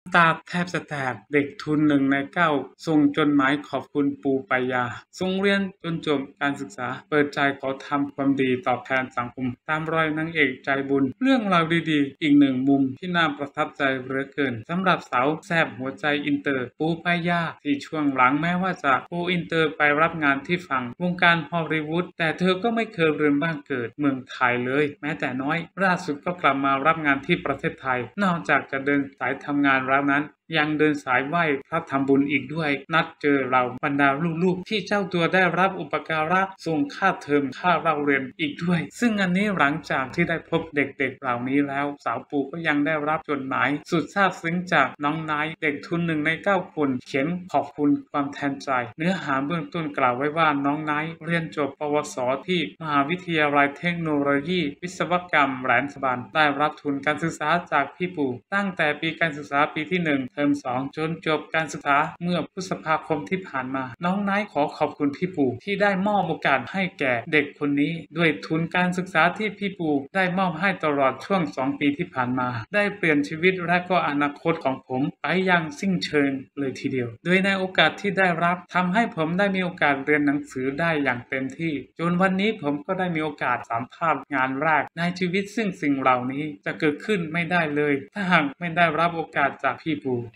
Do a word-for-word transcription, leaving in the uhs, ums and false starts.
ตาแทบจะแตกเด็กทุนหนึ่งในเก้าส่งจดหมายขอบคุณปูปายาส่งเรียนจนจบการศึกษาเปิดใจขอทำความดีตอบแทนสังคมตามรอยนางเอกใจบุญเรื่องราวดีๆอีกหนึ่งมุมที่น่าประทับใจเหลือเกินสำหรับสาวแซ่บหัวใจอินเตอร์ปูปายาที่ช่วงหลังแม้ว่าจะโกอินเตอร์ไปรับงานที่ฝั่งวงการฮอลลีวูดแต่เธอก็ไม่เคยลืมบ้านเกิดเมืองไทยเลยแม้แต่น้อยล่าสุดก็กลับมารับงานที่ประเทศไทยนอกจากจะเดินสายทำงานแล้วนั้นยังเดินสายไหว้พระทำบุญอีกด้วยนัดเจอเราบรรดาลูกๆที่เจ้าตัวได้รับอุปการะส่งค่าเทอมค่าเราเรียนอีกด้วยซึ่งอันนี้หลังจากที่ได้พบเด็กๆเหล่านี้แล้วสาวปูก็ยังได้รับจดหมายสุดซาบซึ้งจากน้องนายเด็กทุนหนึ่งในเก้าคนเขียนขอบคุณความแทนใจเนื้อหาเบื้องต้นกล่าวไว้ว่าน้องนายเรียนจบปวสที่มหาวิทยาลัยเทคโนโลยีวิศวกรรมแหลมฉบันได้รับทุนการศึกษาจากพี่ปูตั้งแต่ปีการศึกษาปีที่หนึ่งเทอมสองจนจบการศึกษาเมื่อพฤษภาคมที่ผ่านมาน้องนายขอขอบคุณพี่ปูที่ได้มอบโอกาสให้แก่เด็กคนนี้ด้วยทุนการศึกษาที่พี่ปูได้มอบให้ตลอดช่วงสองปีที่ผ่านมาได้เปลี่ยนชีวิตและก็อนาคตของผมไปอย่างสิ้นเชิงเลยทีเดียวโดยในโอกาสที่ได้รับทำให้ผมได้มีโอกาสเรียนหนังสือได้อย่างเต็มที่จนวันนี้ผมก็ได้มีโอกาสสัมภาษณ์งานแรกในชีวิตซึ่งสิ่งเหล่านี้จะเกิดขึ้นไม่ได้เลยถ้าหากไม่ได้รับโอกาสจากพี่ปู